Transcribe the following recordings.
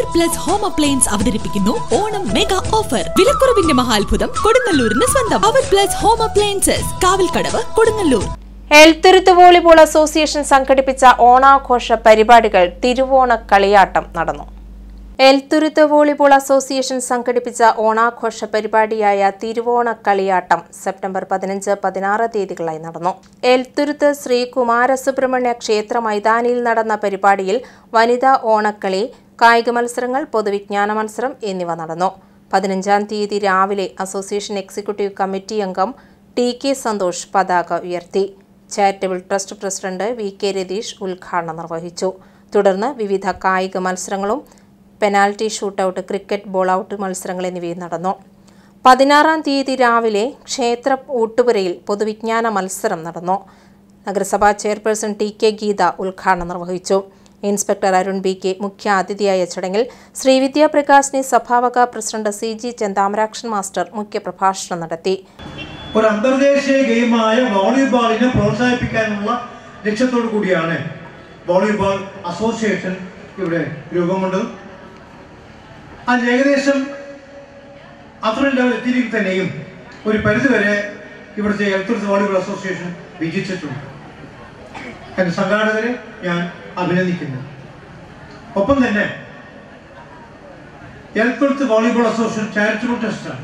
Plus home appliance അവതരിപ്പിക്കുന്നു Onam mega offer. വിലക്കുറവിന്റെ മഹാത്ഭുതം കൊടുങ്ങല്ലൂരിന് സ്വന്തം. അവർ plus home appliances, Kavalkadavu, Kodungallur. Elthuruthu volleyball association സംഘടിപ്പിച്ച ഓണാഘോഷ പരിപാടികൾ തിരുവോണ കളിയാട്ടം നടന്നു. എൽത്തുരുത്ത് വോളിബോൾ അസോസിയേഷൻ സംഘടിപ്പിച്ച ഓണാഘോഷ പരിപാടിയായ തിരുവോണ കളിയാട്ടം സെപ്റ്റംബർ 15-16 തീയതികളായി നടന്നു. എൽത്തുരുത്ത് ശ്രീ കുമാരസുബ്രഹ്മണ്യ ക്ഷേത്ര മൈതാനിയിൽ നടന്ന പരിപാടിയിൽ വനിതാ ഓണക്കളി, കായിക മത്സരങ്ങൾ, പൊതുവിജ്ഞാന മത്സരം എന്നിവ നടന്നു. 15-ാം തീയതി രാവിലെ അസോസിയേഷൻ എക്സിക്യൂട്ടീവ് കമ്മിറ്റി അംഗം ടി.കെ. സന്തോഷ് പതാക ഉയർത്തി. Charitable trust president V K. Ratheesh ഉദ്ഘാടനം നിർവഹിച്ചു. തുടർന്ന് വിവിധ കായിക മത്സരങ്ങളും penalty shootout, cricket ball out മത്സരങ്ങൾ എന്നിവയും നടന്നു. 16-ാം തീയതി രാവിലെ ക്ഷേത്ര ഊട്ടുപുരയിൽ പൊതുവിജ്ഞാന മത്സരം നടന്നു. നഗരസഭാ ചെയർപേഴ്സൺ ടി.കെ. ഗീത ഉദ്ഘാടനം നിർവഹിച്ചു. Inspector Arun B K. മുഖ്യ അതിഥിയായ ചടങ്ങിൽ ശ്രീവിദ്യാപ്രകാശിനി സഭാവക പ്രസിഡന്റ് സി.ജി. ചെന്താമരാക്ഷൻ മാസ്റ്റർ മുഖ്യപ്രഭാഷണം നടത്തി. ഒരു അന്തർദേശീയ ഗെയിമായ വോളിബോളിനെ പ്രോത്സാഹിപ്പിക്കാനുള്ള ലക്ഷ്യത്തോടു കൂടിയാണ് വോളിബോൾ അസോസിയേഷൻ ഇവിടെ രൂപം കൊണ്ടത്. അത് ഏകദേശം അത്ര ലെവൽ എത്തിയിരിക്കും തന്നെയും ഒരു പരിധിവരെ ഇവിടുത്തെ എൽത്തുരുത്ത് വോളിബോൾ അസോസിയേഷൻ വിജയിച്ചിട്ടുണ്ട്. എൻ്റെ സംഘാടകരെ ഞാൻ അഭിനന്ദിക്കുന്നു. ഒപ്പം തന്നെ എൽത്തുരുത്ത് വോളിബോൾ അസോസിയേഷൻ ചാരിറ്റബിൾ ട്രസ്റ്റാണ്.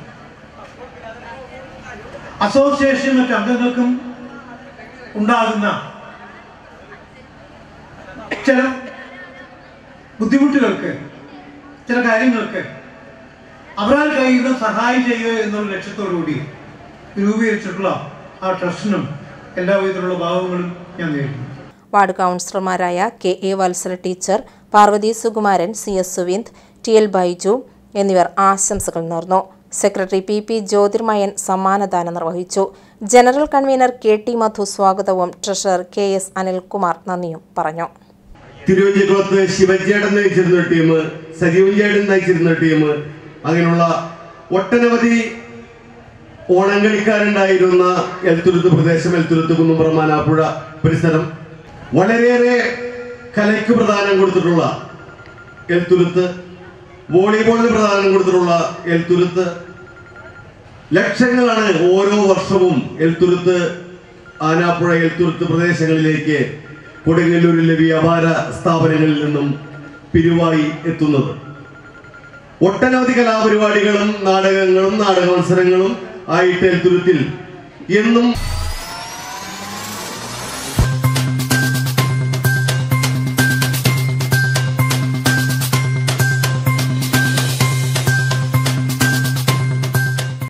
അസോസിയേഷൻ മറ്റ് അംഗങ്ങൾക്കും ഉണ്ടാകുന്ന ചില ബുദ്ധിമുട്ടുകൾക്ക്, ചില കാര്യങ്ങൾക്ക് അവരാൽ കഴിയുന്ന സഹായം ചെയ്യുക എന്നുള്ള ലക്ഷ്യത്തോടുകൂടി രൂപീകരിച്ചിട്ടുള്ള ആ ട്രസ്റ്റിനും എല്ലാവിധത്തിലുള്ള ഭാവങ്ങളും ഞാൻ നേരിടുന്നു. വാർഡ് കൗൺസിലർമാരായ K A. Valsala teacher, Parvathy Sukumaran, C.S. Suvind, T.L. Baiju എന്നിവർ ആശംസകൾ നേർന്നു. Secretary P. ജ്യോതിർമയൻ സമ്മാനദാനം നിർവഹിച്ചു. General convener K T. മധു സ്വാഗതവും ട്രഷറർ കെ.എസ്. അനിൽകുമാർ നന്ദിയും പറഞ്ഞു. തിരുവഞ്ചിക്കുളത്ത് ശിവജേടൻ നയിച്ചിരുന്ന ടീം, സജീവൻചേടൻ നയിച്ചിരുന്ന ടീം, അങ്ങനെയുള്ള ഒട്ടനവധി ഓണം കളിക്കാരുണ്ടായിരുന്ന എൽത്തുരുത്ത് പ്രദേശം, എൽത്തുരുത്ത് കുന്നുംപുറം മാനാപ്പുഴ പരിസരം വളരെയേറെ കലയ്ക്ക് പ്രധാനം കൊടുത്തിട്ടുള്ള എൽത്തുരുത്ത്, വോളിബോളിന് പ്രധാനം കൊടുത്തിട്ടുള്ള എൽത്തുരുത്ത്, ലക്ഷങ്ങളാണ് ഓരോ വർഷവും എൽത്തുരുത്ത്, ആനാപ്പുഴ, എൽത്തുരുത്ത് പ്രദേശങ്ങളിലേക്ക് കൊടുങ്ങല്ലൂരിലെ വ്യാപാര സ്ഥാപനങ്ങളിൽ നിന്നും പിരിവായി എത്തുന്നത്. ഒട്ടനവധി കലാപരിപാടികളും നാടകങ്ങളും നാടക മത്സരങ്ങളും ആയിട്ട് എൽത്തുരുത്തിൽ എന്നും